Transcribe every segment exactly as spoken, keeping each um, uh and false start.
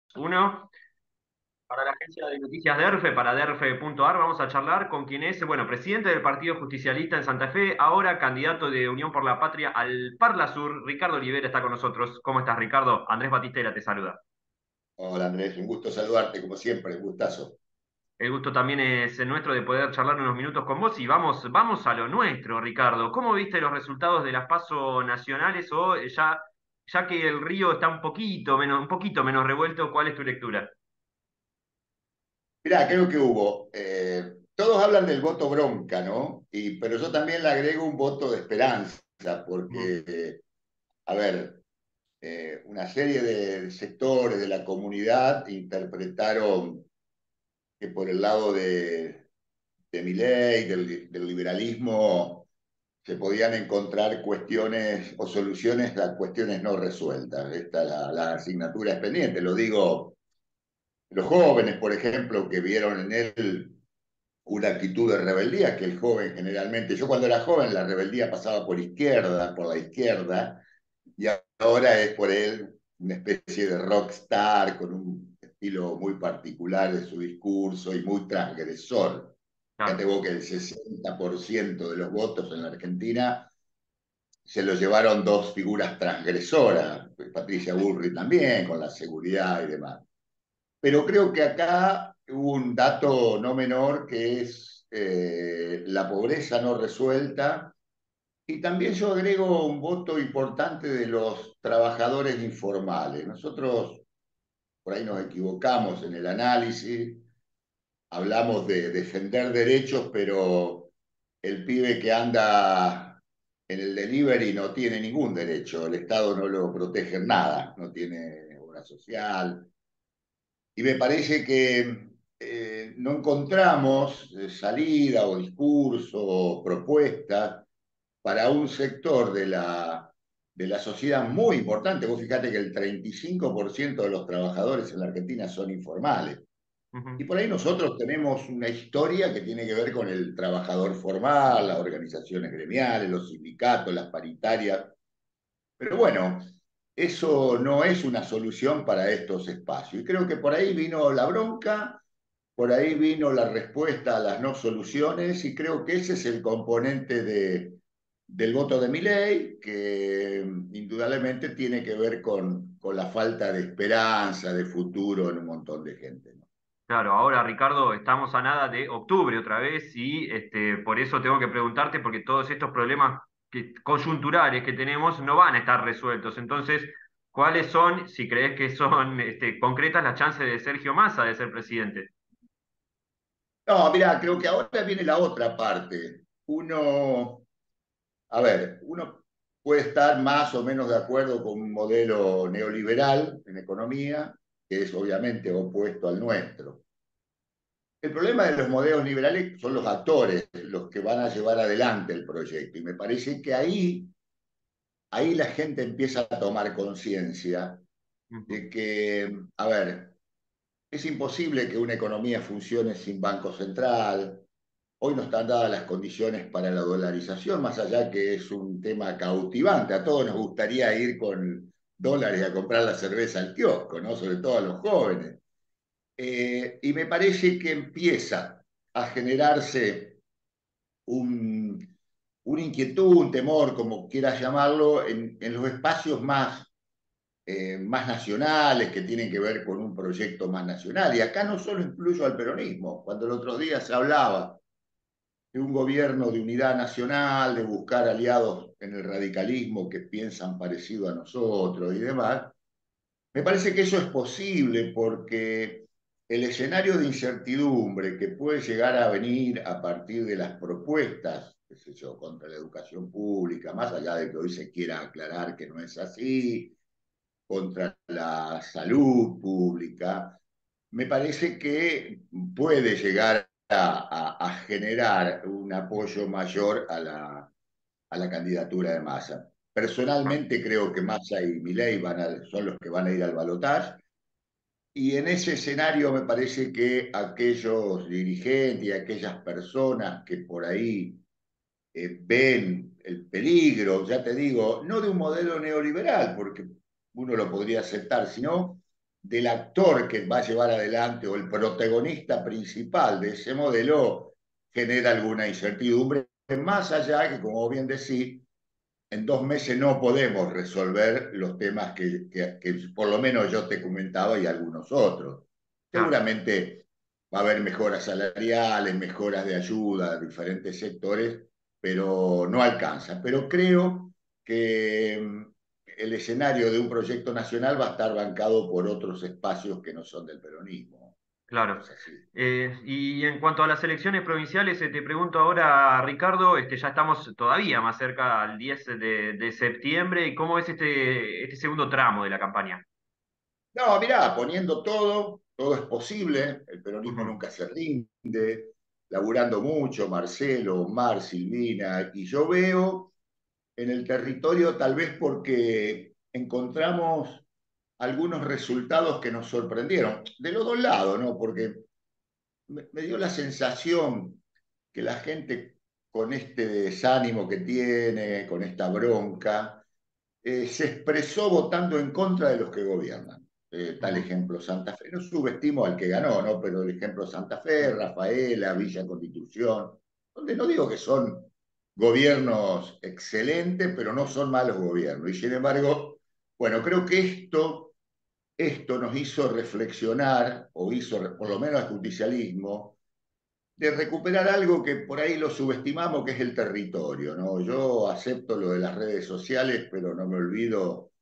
Uno, para la agencia de noticias DERFE, para derfe punto ar, vamos a charlar con quien es, bueno, presidente del Partido Justicialista en Santa Fe, ahora candidato de Unión por la Patria al Parla Sur. Ricardo Olivera está con nosotros. ¿Cómo estás, Ricardo? Andrés Batistera te saluda. Hola Andrés, un gusto saludarte, como siempre, un gustazo. El gusto también es nuestro de poder charlar unos minutos con vos y vamos, vamos a lo nuestro, Ricardo. ¿Cómo viste los resultados de las PASO nacionales o ya, ya que el río está un poquito menos, un poquito menos revuelto, ¿cuál es tu lectura? Mirá, creo que hubo, eh, todos hablan del voto bronca, ¿no? Y, pero yo también le agrego un voto de esperanza, Ujú. porque, eh, a ver, eh, una serie de sectores de la comunidad interpretaron que por el lado de, de Milei, del, del liberalismo, se podían encontrar cuestiones o soluciones a cuestiones no resueltas. Esta la, la asignatura es pendiente, lo digo. Los jóvenes, por ejemplo, que vieron en él una actitud de rebeldía, que el joven generalmente, yo cuando era joven la rebeldía pasaba por izquierda, por la izquierda, y ahora es por él una especie de rockstar con un estilo muy particular de su discurso y muy transgresor. Fíjate Claro. vos que el sesenta por ciento de los votos en la Argentina se lo llevaron dos figuras transgresoras, Patricia Bullrich también, con la seguridad y demás. Pero creo que acá hubo un dato no menor que es eh, la pobreza no resuelta y también yo agrego un voto importante de los trabajadores informales. Nosotros por ahí nos equivocamos en el análisis, hablamos de defender derechos, pero el pibe que anda en el delivery no tiene ningún derecho, el Estado no lo protege en nada, no tiene obra social, y me parece que eh, no encontramos eh, salida o discurso o propuesta para un sector de la, de la sociedad muy importante. Vos fíjate que el treinta y cinco por ciento de los trabajadores en la Argentina son informales. Y Ujú. por ahí nosotros tenemos una historia que tiene que ver con el trabajador formal, las organizaciones gremiales, los sindicatos, las paritarias. Pero bueno, eso no es una solución para estos espacios. Y creo que por ahí vino la bronca, por ahí vino la respuesta a las no soluciones, y creo que ese es el componente de, del voto de Milei, que indudablemente tiene que ver con, con la falta de esperanza, de futuro en un montón de gente, ¿no? Claro, ahora Ricardo, estamos a nada de octubre otra vez y este, por eso tengo que preguntarte porque todos estos problemas que- coyunturales que tenemos no van a estar resueltos. Entonces, ¿cuáles son, si crees que son este, concretas, las chances de Sergio Massa de ser presidente? No, mira, creo que ahora viene la otra parte. Uno, a ver, uno puede estar más o menos de acuerdo con un modelo neoliberal en economía, que es obviamente opuesto al nuestro. El problema de los modelos liberales son los actores, los que van a llevar adelante el proyecto. Y me parece que ahí, ahí la gente empieza a tomar conciencia Ujú. de que, a ver, es imposible que una economía funcione sin banco central. Hoy no están dadas las condiciones para la dolarización, más allá que es un tema cautivante. A todos nos gustaría ir con dólares a comprar la cerveza al kiosco, ¿no? Sobre todo a los jóvenes. Eh, y me parece que empieza a generarse un, una inquietud, un temor, como quieras llamarlo, en, en los espacios más, eh, más nacionales que tienen que ver con un proyecto más nacional. Y acá no solo incluyo al peronismo, cuando el otro día se hablaba de un gobierno de unidad nacional, de buscar aliados en el radicalismo que piensan parecido a nosotros y demás, me parece que eso es posible porque el escenario de incertidumbre que puede llegar a venir a partir de las propuestas, qué sé yo, contra la educación pública, más allá de que hoy se quiera aclarar que no es así, contra la salud pública, me parece que puede llegar a, a, a generar un apoyo mayor a la, a la candidatura de Massa. Personalmente creo que Massa y Milei van a, son los que van a ir al balotaje, y en ese escenario me parece que aquellos dirigentes y aquellas personas que por ahí eh, ven el peligro, ya te digo, no de un modelo neoliberal, porque uno lo podría aceptar, sino del actor que va a llevar adelante o el protagonista principal de ese modelo genera alguna incertidumbre, más allá que, como bien decís, en dos meses no podemos resolver los temas que, que, que por lo menos yo te comentaba y algunos otros. Claro, Seguramente va a haber mejoras salariales, mejoras de ayuda a diferentes sectores, pero no alcanza. Pero creo que mm, el escenario de un proyecto nacional va a estar bancado por otros espacios que no son del peronismo. Esto claro. es así. Eh, y en cuanto a las elecciones provinciales, eh, te pregunto ahora, Ricardo, este, ya estamos todavía más cerca al diez de, de septiembre, ¿y cómo es este, este segundo tramo de la campaña? No, mirá, poniendo todo, todo es posible, el peronismo Ujú, nunca se rinde, laburando mucho, Marcelo, Mar, Silvina, y yo veo en el territorio tal vez porque encontramos algunos resultados que nos sorprendieron, de los dos lados, ¿no? Porque me, me dio la sensación que la gente con este desánimo que tiene, con esta bronca, eh, se expresó votando en contra de los que gobiernan. Eh, tal ujú, ejemplo Santa Fe, no subestimo al que ganó, ¿no? Pero el ejemplo Santa Fe, sí, Rafaela, Villa Constitución, donde no digo que son gobiernos excelentes, pero no son malos gobiernos. Y sin embargo, bueno, creo que esto, esto nos hizo reflexionar, o hizo por lo menos al justicialismo, de recuperar algo que por ahí lo subestimamos, que es el territorio, ¿no? Yo acepto lo de las redes sociales, pero no me olvido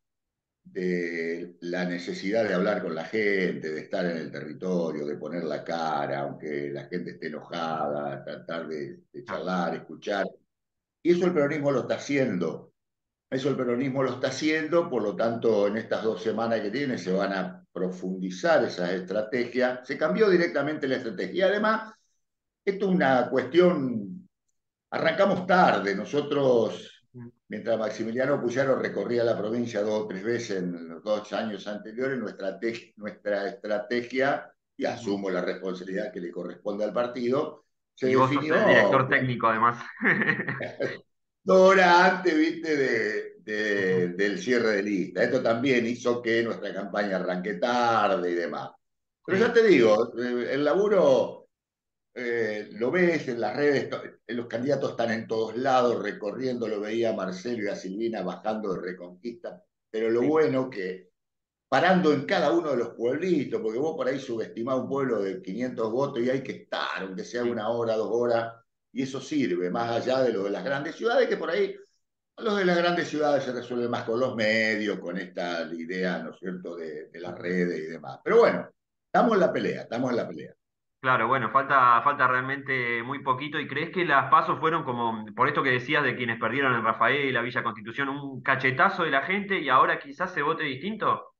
de la necesidad de hablar con la gente, de estar en el territorio, de poner la cara, aunque la gente esté enojada, tratar de, de claro, charlar, escuchar. Y eso el peronismo lo está haciendo. Eso el peronismo lo está haciendo, por lo tanto, en estas dos semanas que tiene se van a profundizar esas estrategias. Se cambió directamente la estrategia. Y además, esto es una cuestión. Arrancamos tarde, nosotros, ujú, mientras Maximiliano Puyaro recorría la provincia dos o tres veces en los dos años anteriores, nuestra, nuestra estrategia, y ujú. asumo la responsabilidad que le corresponde al partido, se Y vos sos el definió director técnico, además. dos horas antes, viste, de, de, Ujú, del cierre de lista. Esto también hizo que nuestra campaña arranque tarde y demás. Pero ya sí, te digo, eh, el laburo eh, lo ves en las redes, los candidatos están en todos lados recorriendo, lo veía a Marcelo y a Silvina bajando de Reconquista, pero lo sí, bueno que parando en cada uno de los pueblitos, porque vos por ahí subestimás un pueblo de quinientos votos y hay que estar, aunque sea sí. una hora, dos horas, y eso sirve, más allá de lo de las grandes ciudades, que por ahí los de las grandes ciudades se resuelve más con los medios, con esta idea, ¿no es cierto?, de, de las Ujú. redes y demás. Pero bueno, estamos en la pelea, estamos en la pelea. Claro, bueno, falta, falta realmente muy poquito. ¿Y crees que las pasos fueron como, por esto que decías de quienes perdieron en Rafael, la Villa Constitución, un cachetazo de la gente y ahora quizás se vote distinto?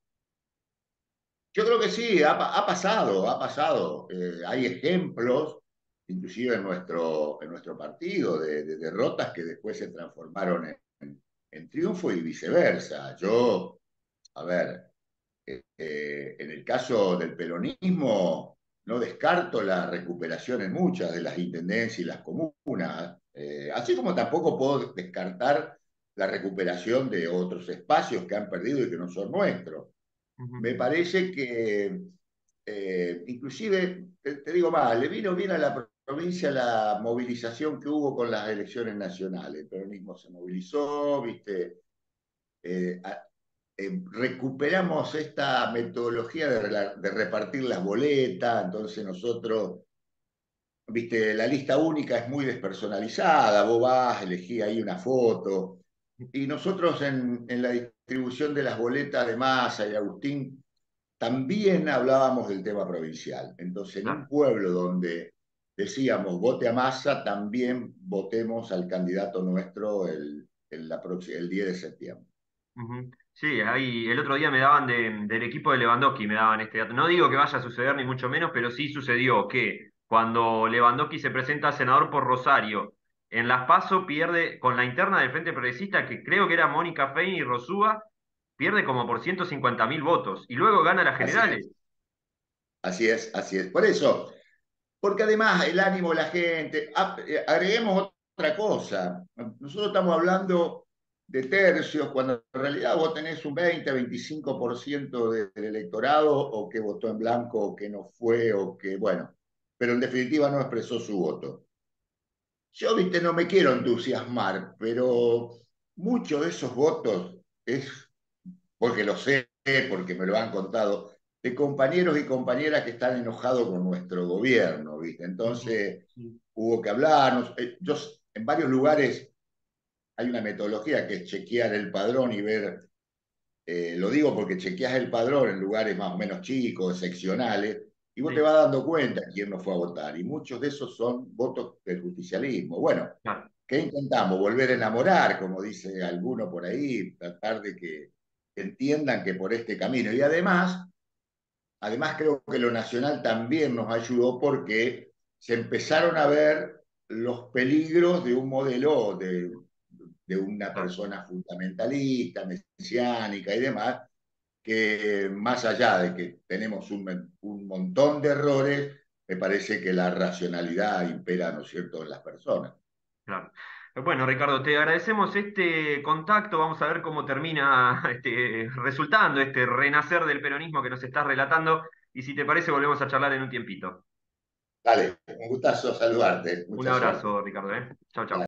Yo creo que sí, ha, ha pasado, ha pasado. Eh, hay ejemplos, inclusive en nuestro, en nuestro partido, de, de derrotas que después se transformaron en, en triunfo y viceversa. Yo, a ver, eh, eh, en el caso del peronismo, no descarto la recuperación en muchas de las intendencias y las comunas, eh, así como tampoco puedo descartar la recuperación de otros espacios que han perdido y que no son nuestros. Ujú, Me parece que, eh, inclusive, te, te, digo más, le vino bien a la provincia la movilización que hubo con las elecciones nacionales. El peronismo se movilizó, viste, eh, a, eh, recuperamos esta metodología de, de, repartir las boletas, entonces nosotros, viste, la lista única es muy despersonalizada, vos vas, elegís ahí una foto, y nosotros en, en la distribución de las boletas de Massa y Agustín también hablábamos del tema provincial. Entonces, en un claro. pueblo donde decíamos vote a Massa, también votemos al candidato nuestro el, el, la el diez de septiembre. Ujú. Sí, ahí el otro día me daban de- del equipo de Lewandowski, me daban este dato. No digo que vaya a suceder ni mucho menos, pero sí sucedió que cuando Lewandowski se presenta a senador por Rosario, en Las PASO pierde con la interna del Frente Progresista, que creo que era Mónica Fein y Rosúa, pierde como por ciento cincuenta mil votos y luego gana las Así generales. es, así es, así es. Por eso, porque además el ánimo de la gente, agreguemos otra cosa. Nosotros estamos hablando de tercios, cuando en realidad vos tenés un veinte, veinticinco por ciento del electorado o que votó en blanco o que no fue o que, bueno, pero en definitiva no expresó su voto. Yo, viste, no me quiero entusiasmar, pero muchos de esos votos es, porque lo sé, porque me lo han contado, de compañeros y compañeras que están enojados con nuestro gobierno, ¿viste? Ujú, Entonces sí, hubo que hablarnos. Eh, Yo en varios lugares hay una metodología que es chequear el padrón y ver, eh, lo digo porque chequeas el padrón en lugares más o menos chicos, seccionales, y vos te sí, vas dando cuenta quién no fue a votar, y muchos de esos son votos del justicialismo. Bueno, claro, ¿qué intentamos? Volver a enamorar, como dice alguno por ahí, tratar de que entiendan que por este camino. Y además, además creo que lo nacional también nos ayudó porque se empezaron a ver los peligros de un modelo de, de una claro. persona fundamentalista, mesiánica y demás, que más allá de que tenemos un, un montón de errores, me parece que la racionalidad impera, ¿no es cierto?, en las personas. Claro. Bueno, Ricardo, te agradecemos este contacto. Vamos a ver cómo termina este, resultando este renacer del peronismo que nos estás relatando. Y si te parece, volvemos a charlar en un tiempito. Dale, un gustazo saludarte, Un mucha suerte. abrazo, Ricardo, ¿eh? Chau, chau.